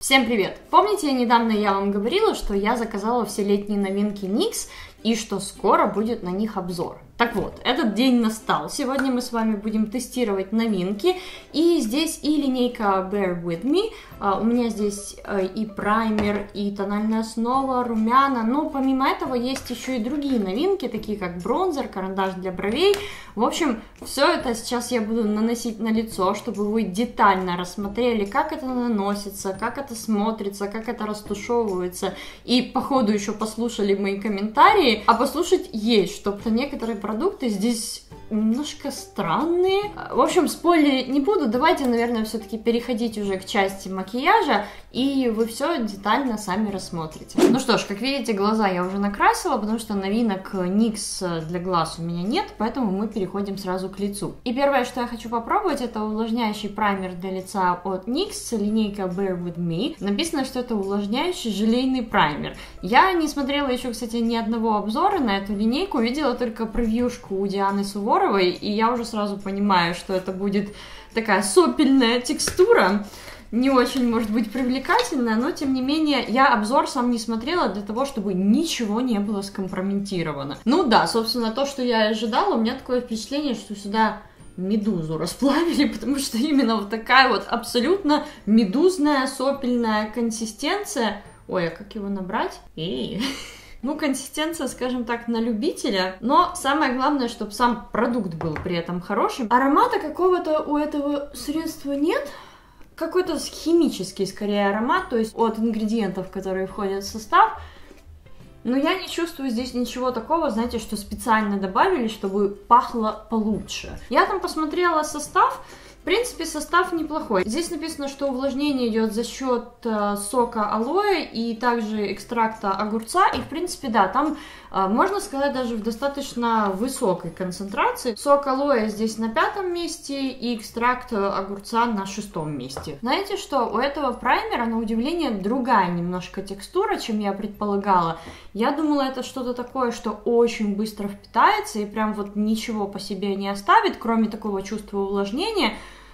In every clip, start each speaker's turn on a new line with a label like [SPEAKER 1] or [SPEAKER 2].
[SPEAKER 1] Всем привет! Помните, недавно я вам говорила, что я заказала все летние новинки NYX и что скоро будет на них обзор. Так вот, этот день настал. Сегодня мы с вами будем тестировать новинки. И здесь и линейка Bare With Me. У меня здесь и праймер, и тональная основа, румяна. Но помимо этого есть еще и другие новинки, такие как бронзер, карандаш для бровей. В общем, все это сейчас я буду наносить на лицо, чтобы вы детально рассмотрели, как это наносится, как это смотрится, как это растушевывается. И по ходу еще послушали мои комментарии. А послушать есть, что-то некоторые продукты здесь немножко странные. В общем, спойлерить не буду. Давайте, наверное, все-таки переходить уже к части макияжа, и вы все детально сами рассмотрите. Ну что ж, как видите, глаза я уже накрасила, потому что новинок NYX для глаз у меня нет, поэтому мы переходим сразу к лицу. И первое, что я хочу попробовать, это увлажняющий праймер для лица от NYX, линейка Bare With Me. Написано, что это увлажняющий желейный праймер. Я не смотрела еще, кстати, ни одного обзора на эту линейку, видела только превьюшку у Дианы Суворовой, и я уже сразу понимаю, что это будет такая сопельная текстура, не очень, может быть, привлекательная, но, тем не менее, я обзор сам не смотрела для того, чтобы ничего не было скомпрометировано. Ну да, собственно, то, что я ожидала, у меня такое впечатление, что сюда медузу расплавили, потому что именно вот такая вот абсолютно медузная сопельная консистенция. Ой, а как его набрать? Ну, консистенция, скажем так, на любителя, но самое главное, чтобы сам продукт был при этом хорошим. Аромата какого-то у этого средства нет, какой-то химический, скорее, аромат, то есть от ингредиентов, которые входят в состав. Но я не чувствую здесь ничего такого, знаете, что специально добавили, чтобы пахло получше. Я там посмотрела состав. В принципе, состав неплохой. Здесь написано, что увлажнение идет за счет сока алоэ и также экстракта огурца. И, в принципе, да, там, можно сказать, даже в достаточно высокой концентрации. Сок алоэ здесь на 5-м месте и экстракт огурца на 6-м месте. Знаете что? У этого праймера, на удивление, другая немножко текстура, чем я предполагала. Я думала, это что-то такое, что очень быстро впитается и прям вот ничего по себе не оставит, кроме такого чувства увлажнения.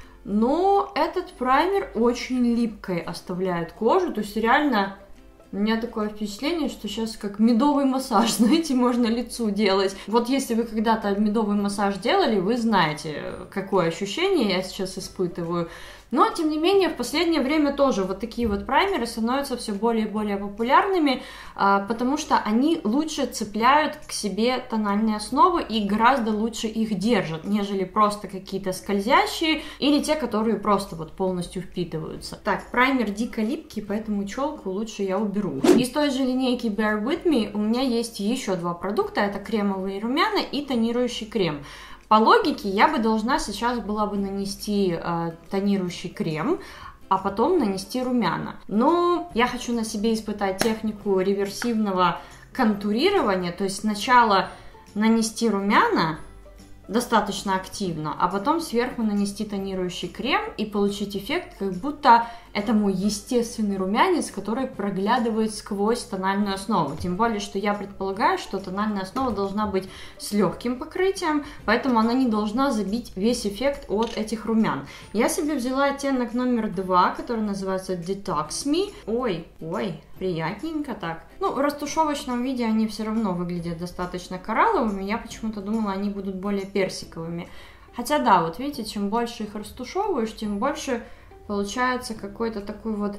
[SPEAKER 1] Но этот праймер очень липкой оставляет кожу, то есть реально у меня такое впечатление, что сейчас как медовый массаж, знаете, можно лицу делать. Вот если вы когда-то медовый массаж делали, вы знаете, какое ощущение я сейчас испытываю. Но, тем не менее, в последнее время тоже вот такие вот праймеры становятся все более и более популярными, потому что они лучше цепляют к себе тональные основы и гораздо лучше их держат, нежели просто какие-то скользящие или те, которые просто вот полностью впитываются. Так, праймер дико липкий, поэтому челку лучше я уберу. Из той же линейки Bare With Me у меня есть еще два продукта, это кремовые румяна и тонирующий крем. По логике, я бы должна сейчас была бы нанести тонирующий крем, а потом нанести румяна. Но я хочу на себе испытать технику реверсивного контурирования, то есть сначала нанести румяна достаточно активно, а потом сверху нанести тонирующий крем и получить эффект, как будто это мой естественный румянец, который проглядывает сквозь тональную основу. Тем более, что я предполагаю, что тональная основа должна быть с легким покрытием, поэтому она не должна забить весь эффект от этих румян. Я себе взяла оттенок номер 2, который называется Detox Me. Ой, приятненько так. Ну, в растушевочном виде они все равно выглядят достаточно коралловыми. Я почему-то думала, они будут более персиковыми. Хотя да, вот видите, чем больше их растушевываешь, тем больше получается какой-то такой вот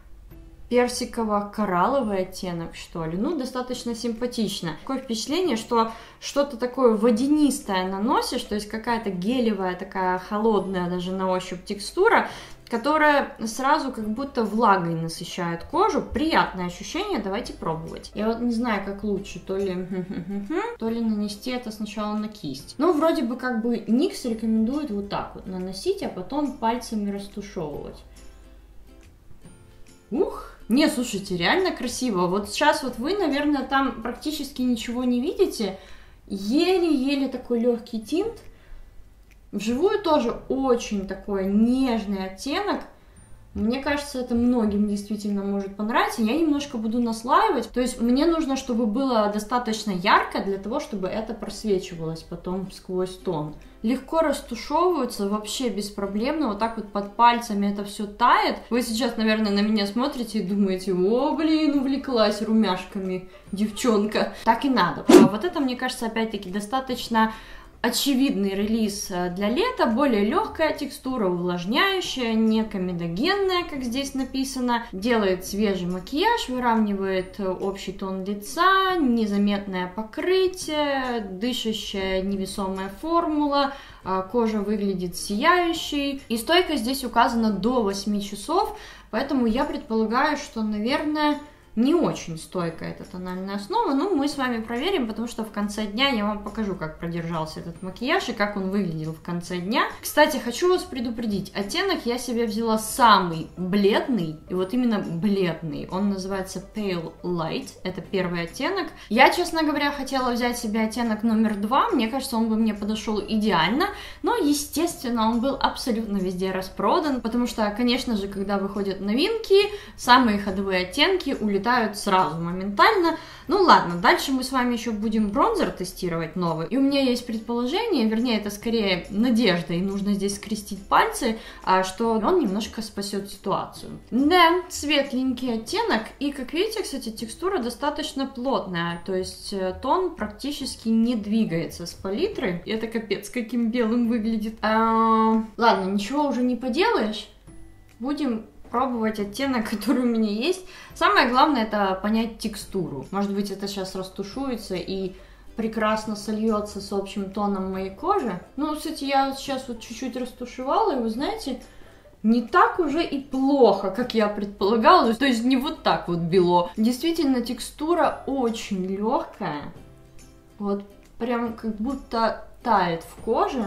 [SPEAKER 1] персиково-коралловый оттенок, что ли. Ну, достаточно симпатично. Такое впечатление, что что-то такое водянистое наносишь, то есть какая-то гелевая, такая холодная даже на ощупь текстура, которая сразу как будто влагой насыщает кожу. Приятное ощущение, давайте пробовать. Я вот не знаю, как лучше, то ли нанести это сначала на кисть. Но вроде бы как бы NYX рекомендует вот так вот наносить, а потом пальцами растушевывать. Ух! Не, слушайте, реально красиво. Вот сейчас вот вы, наверное, там практически ничего не видите. Еле-еле такой легкий тинт. Вживую тоже очень такой нежный оттенок. Мне кажется, это многим действительно может понравиться. Я немножко буду наслаивать. То есть мне нужно, чтобы было достаточно ярко для того, чтобы это просвечивалось потом сквозь тон. Легко растушевываются, вообще беспроблемно. Вот так вот под пальцами это все тает. Вы сейчас, наверное, на меня смотрите и думаете: о, блин, увлеклась румяшками девчонка. Так и надо. А вот это, мне кажется, опять-таки достаточно очевидный релиз для лета, более легкая текстура, увлажняющая, не комедогенная, как здесь написано, делает свежий макияж, выравнивает общий тон лица, незаметное покрытие, дышащая невесомая формула, кожа выглядит сияющей, и стойкость здесь указана до 8 часов, поэтому я предполагаю, что, наверное, не очень стойкая эта тональная основа, но мы с вами проверим, потому что в конце дня я вам покажу, как продержался этот макияж и как он выглядел в конце дня. Кстати, хочу вас предупредить, оттенок я себе взяла самый бледный, и вот именно бледный, он называется Pale Light, это первый оттенок. Я, честно говоря, хотела взять себе оттенок номер 2, мне кажется, он бы мне подошел идеально, но, естественно, он был абсолютно везде распродан, потому что, конечно же, когда выходят новинки, самые ходовые оттенки улетают сразу, моментально. Ну ладно, дальше мы с вами еще будем бронзер тестировать новый. И у меня есть предположение, вернее, это скорее надежда, и нужно здесь скрестить пальцы, что он немножко спасет ситуацию. Да, светленький оттенок, и, как видите, кстати, текстура достаточно плотная, то есть тон практически не двигается с палитры. Это капец, каким белым выглядит. Ладно, ничего уже не поделаешь. Будем пробовать оттенок, который у меня есть. Самое главное — это понять текстуру. Может быть, это сейчас растушуется и прекрасно сольется с общим тоном моей кожи. Ну, кстати, я сейчас вот чуть-чуть растушевала, и вы знаете, не так уже и плохо, как я предполагала. То есть не вот так вот бело. Действительно, текстура очень легкая. Вот прям как будто тает в коже.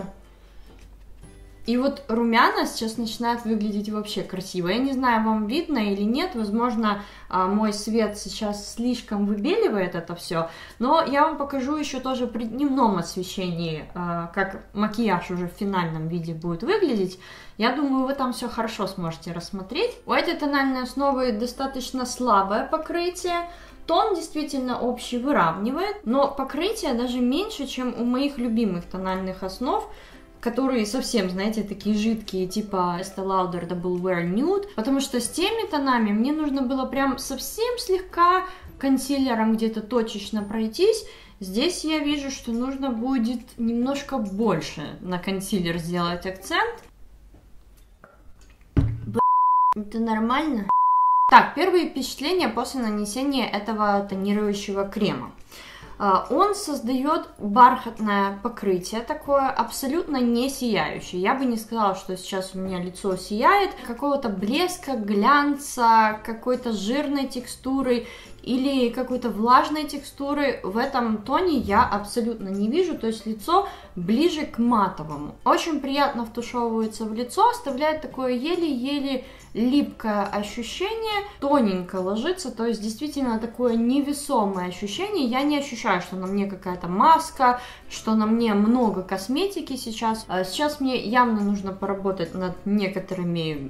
[SPEAKER 1] И вот румяна сейчас начинают выглядеть вообще красиво. Я не знаю, вам видно или нет, возможно, мой свет сейчас слишком выбеливает это все, но я вам покажу еще тоже при дневном освещении, как макияж уже в финальном виде будет выглядеть. Я думаю, вы там все хорошо сможете рассмотреть. У этой тональной основы достаточно слабое покрытие. Тон действительно общий выравнивает, но покрытие даже меньше, чем у моих любимых тональных основ, которые совсем, знаете, такие жидкие, типа Estee Lauder Double Wear Nude, потому что с теми тонами мне нужно было прям совсем слегка консилером где-то точечно пройтись. Здесь я вижу, что нужно будет немножко больше на консилер сделать акцент. Это нормально? Так, первые впечатления после нанесения этого тонирующего крема. Он создает бархатное покрытие такое, абсолютно не сияющее. Я бы не сказала, что сейчас у меня лицо сияет. Какого-то блеска, глянца, какой-то жирной текстуры или какой-то влажной текстуры в этом тоне я абсолютно не вижу, то есть лицо ближе к матовому. Очень приятно втушевывается в лицо, оставляет такое еле-еле липкое ощущение, тоненько ложится, то есть действительно такое невесомое ощущение. Я не ощущаю, что на мне какая-то маска, что на мне много косметики сейчас. Сейчас мне явно нужно поработать над некоторыми...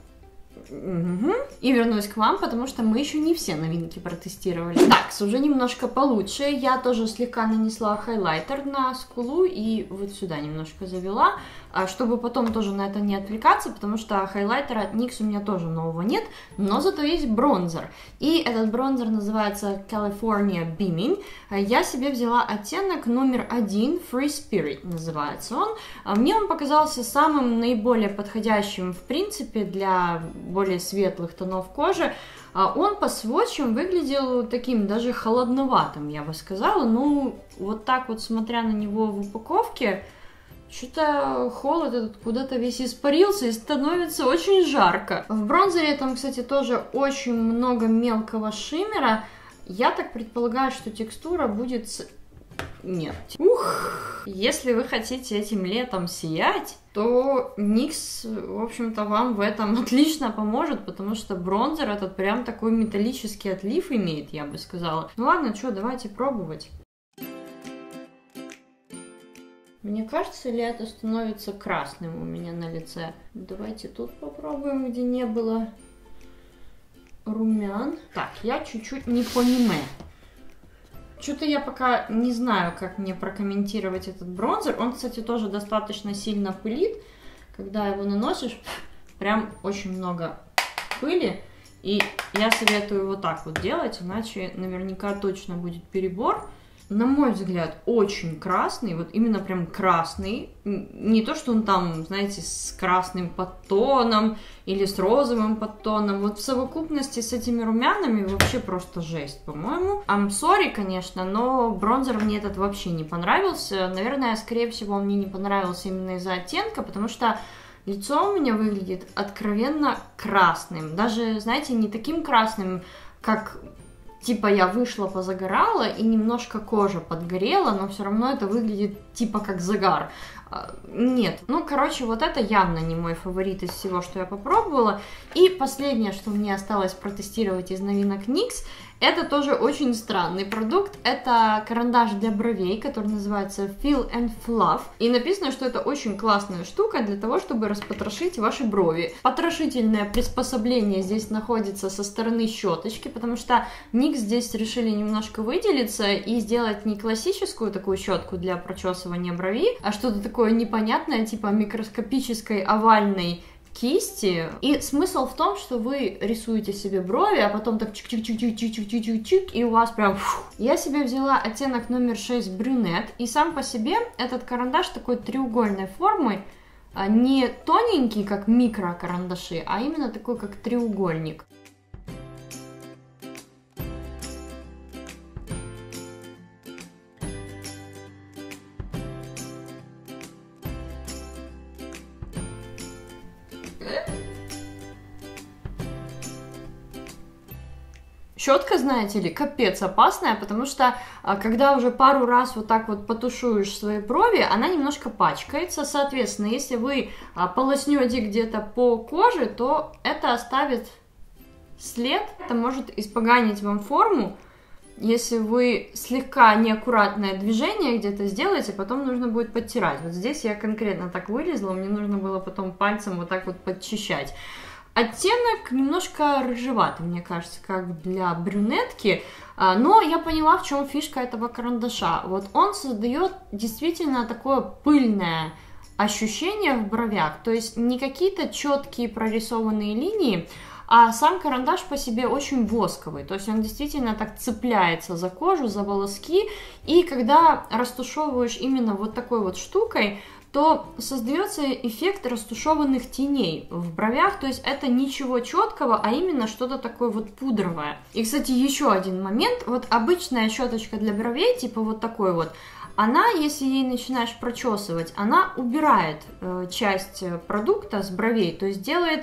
[SPEAKER 1] И вернусь к вам, потому что мы еще не все новинки протестировали. Так, уже немножко получше. Я тоже слегка нанесла хайлайтер на скулу и вот сюда немножко завела, чтобы потом тоже на это не отвлекаться, потому что хайлайтера от NYX у меня тоже нового нет, но зато есть бронзер. И этот бронзер называется California Beaming. Я себе взяла оттенок номер 1, Free Spirit называется он. Мне он показался самым наиболее подходящим, в принципе, для более светлых тонов кожи. Он по сводчам выглядел таким даже холодноватым, я бы сказала. Ну, вот так вот, смотря на него в упаковке, что-то холод этот куда-то весь испарился и становится очень жарко. В бронзере там, кстати, тоже очень много мелкого шиммера. Я так предполагаю, что текстура будет... Нет. Ух! Если вы хотите этим летом сиять, то NYX, в общем-то, вам в этом отлично поможет, потому что бронзер этот прям такой металлический отлив имеет, я бы сказала. Ну ладно, что, давайте пробовать. Мне кажется, ли это становится красным у меня на лице? Давайте тут попробуем, где не было румян. Так, я чуть-чуть не понимаю. Что-то я пока не знаю, как мне прокомментировать этот бронзер. Он, кстати, тоже достаточно сильно пылит. Когда его наносишь, прям очень много пыли. И я советую вот так вот делать, иначе наверняка точно будет перебор. На мой взгляд, очень красный, вот именно прям красный. Не то, что он там, знаете, с красным подтоном или с розовым подтоном. Вот в совокупности с этими румянами вообще просто жесть, по-моему. I'm sorry, конечно, но бронзер мне этот вообще не понравился. Наверное, скорее всего, он мне не понравился именно из-за оттенка, потому что лицо у меня выглядит откровенно красным. Даже, знаете, не таким красным, как... Типа я вышла, позагорала, и немножко кожа подгорела, но все равно это выглядит типа как загар. Нет, ну, короче, вот это явно не мой фаворит из всего, что я попробовала. И последнее, что мне осталось протестировать из новинок NYX, это тоже очень странный продукт. Это карандаш для бровей, который называется Fill and Fluff. И написано, что это очень классная штука для того, чтобы распотрошить ваши брови. Потрошительное приспособление здесь находится со стороны щеточки, потому что NYX здесь решили немножко выделиться и сделать не классическую такую щетку для прочесывания бровей, а что-то такое непонятное, типа микроскопической овальной кисти. И смысл в том, что вы рисуете себе брови, а потом так чик-чик-чик-чик-чик-чик-чик, и у вас прям... Я себе взяла оттенок номер 6 брюнет, и сам по себе этот карандаш такой треугольной формы, не тоненький, как микрокарандаши, а именно такой, как треугольник. Щетка, знаете ли, капец опасная, потому что когда уже пару раз вот так вот потушуешь свои брови, она немножко пачкается. Соответственно, если вы полоснете где-то по коже, то это оставит след, это может испоганить вам форму. Если вы слегка неаккуратное движение где-то сделаете, потом нужно будет подтирать. Вот здесь я конкретно так вылезла, мне нужно было потом пальцем вот так вот подчищать. Оттенок немножко рыжеватый, мне кажется, как для брюнетки, но я поняла, в чем фишка этого карандаша. Вот он создает действительно такое пыльное ощущение в бровях, то есть не какие-то четкие прорисованные линии, а сам карандаш по себе очень восковый, то есть он действительно так цепляется за кожу, за волоски, и когда растушевываешь именно вот такой вот штукой, то создается эффект растушеванных теней в бровях, то есть это ничего четкого, а именно что-то такое вот пудровое. И, кстати, еще один момент, вот обычная щеточка для бровей, типа вот такой вот, она, если ей начинаешь прочесывать, она убирает часть продукта с бровей, то есть делает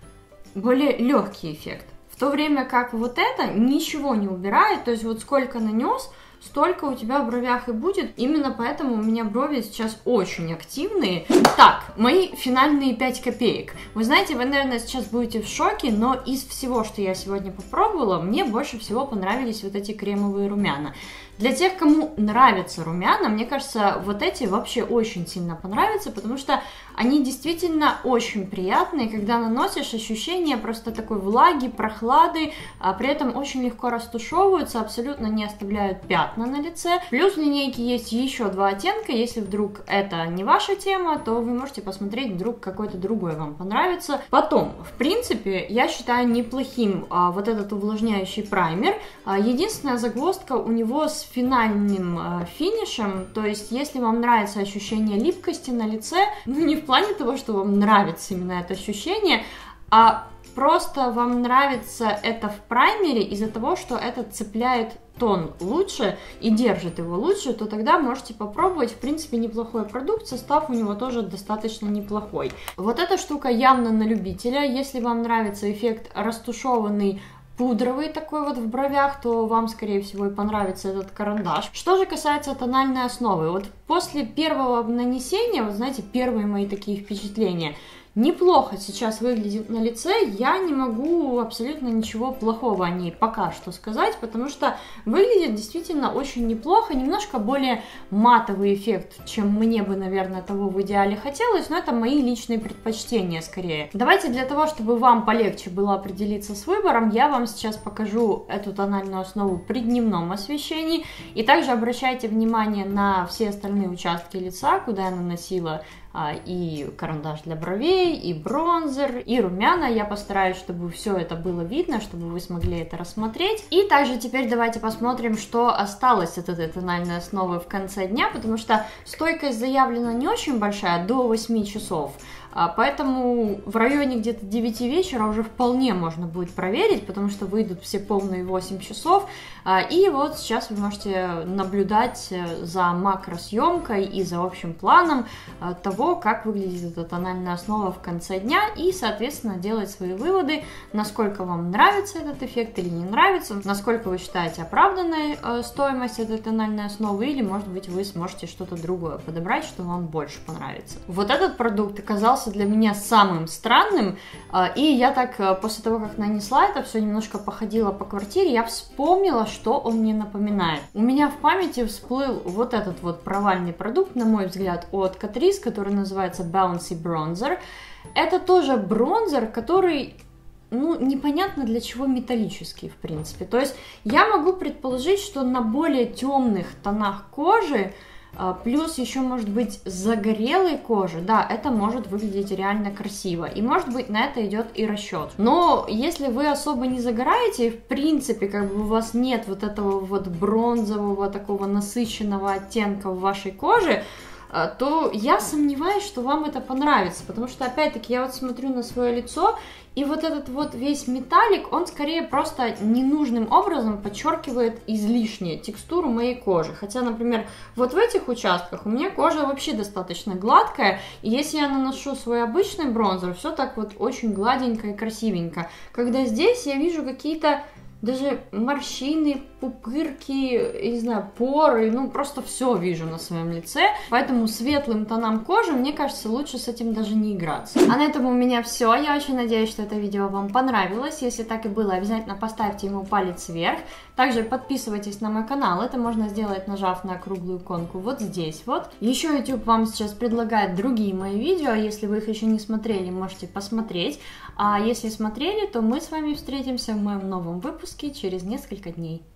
[SPEAKER 1] более легкий эффект. В то время как вот это ничего не убирает, то есть вот сколько нанес, столько у тебя в бровях и будет. Именно поэтому у меня брови сейчас очень активные. Так, мои финальные 5 копеек. Вы знаете, вы, наверное, сейчас будете в шоке, но из всего, что я сегодня попробовала, мне больше всего понравились вот эти кремовые румяна. Для тех, кому нравятся румяна, мне кажется, вот эти вообще очень сильно понравятся, потому что они действительно очень приятные, когда наносишь, ощущение просто такой влаги, прохлады, а при этом очень легко растушевываются, абсолютно не оставляют пятна на лице. Плюс в линейке есть еще 2 оттенка, если вдруг это не ваша тема, то вы можете посмотреть, вдруг какой-то другой вам понравится. Потом, в принципе, я считаю неплохим вот этот увлажняющий праймер. Единственная загвоздка у него с финальным финишем, то есть если вам нравится ощущение липкости на лице, ну не в плане того, что вам нравится именно это ощущение, а просто вам нравится это в праймере из-за того, что это цепляет тон лучше и держит его лучше, то тогда можете попробовать. В принципе, неплохой продукт, состав у него тоже достаточно неплохой. Вот эта штука явно на любителя. Если вам нравится эффект растушеванный пудровый такой вот в бровях, то вам, скорее всего, и понравится этот карандаш. Что же касается тональной основы, вот после первого нанесения, вот знаете, первые мои такие впечатления, неплохо сейчас выглядит на лице, я не могу абсолютно ничего плохого о ней пока что сказать, потому что выглядит действительно очень неплохо, немножко более матовый эффект, чем мне бы, наверное, того в идеале хотелось, но это мои личные предпочтения скорее. Давайте для того, чтобы вам полегче было определиться с выбором, я вам сейчас покажу эту тональную основу при дневном освещении, и также обращайте внимание на все остальные участки лица, куда я наносила и карандаш для бровей, и бронзер, и румяна. Я постараюсь, чтобы все это было видно, чтобы вы смогли это рассмотреть. И также теперь давайте посмотрим, что осталось от этой тональной основы в конце дня, потому что стойкость заявлена не очень большая, до 8 часов. Поэтому в районе где-то 9 вечера уже вполне можно будет проверить, потому что выйдут все полные 8 часов. И вот сейчас вы можете наблюдать за макросъемкой и за общим планом того, как выглядит эта тональная основа в конце дня, и, соответственно, делать свои выводы, насколько вам нравится этот эффект или не нравится, насколько вы считаете оправданной стоимость этой тональной основы, или, может быть, вы сможете что-то другое подобрать, что вам больше понравится. Вот этот продукт оказался для меня самым странным, и я так, после того, как нанесла это, все немножко походила по квартире, я вспомнила, что он мне напоминает. У меня в памяти всплыл вот этот вот провальный продукт, на мой взгляд, от Catrice, который называется Bouncy Bronzer. Это тоже бронзер, который, ну, непонятно для чего металлический, в принципе. То есть я могу предположить, что на более темных тонах кожи, плюс еще может быть загорелой кожи, да, это может выглядеть реально красиво, и может быть на это идет и расчет. Но если вы особо не загораете, и в принципе как бы у вас нет вот этого вот бронзового такого насыщенного оттенка в вашей коже, то я сомневаюсь, что вам это понравится, потому что, опять-таки, я вот смотрю на свое лицо, и вот этот вот весь металлик, он скорее просто ненужным образом подчеркивает излишне текстуру моей кожи. Хотя, например, вот в этих участках у меня кожа вообще достаточно гладкая, и если я наношу свой обычный бронзер, все так вот очень гладенько и красивенько. Когда здесь я вижу какие-то даже морщины, пупырки, не знаю, поры, ну просто все вижу на своем лице, поэтому светлым тонам кожи, мне кажется, лучше с этим даже не играться. А на этом у меня все, я очень надеюсь, что это видео вам понравилось, если так и было, обязательно поставьте ему палец вверх, также подписывайтесь на мой канал, это можно сделать, нажав на круглую иконку вот здесь вот. Еще YouTube вам сейчас предлагает другие мои видео, если вы их еще не смотрели, можете посмотреть, а если смотрели, то мы с вами встретимся в моем новом выпуске через несколько дней.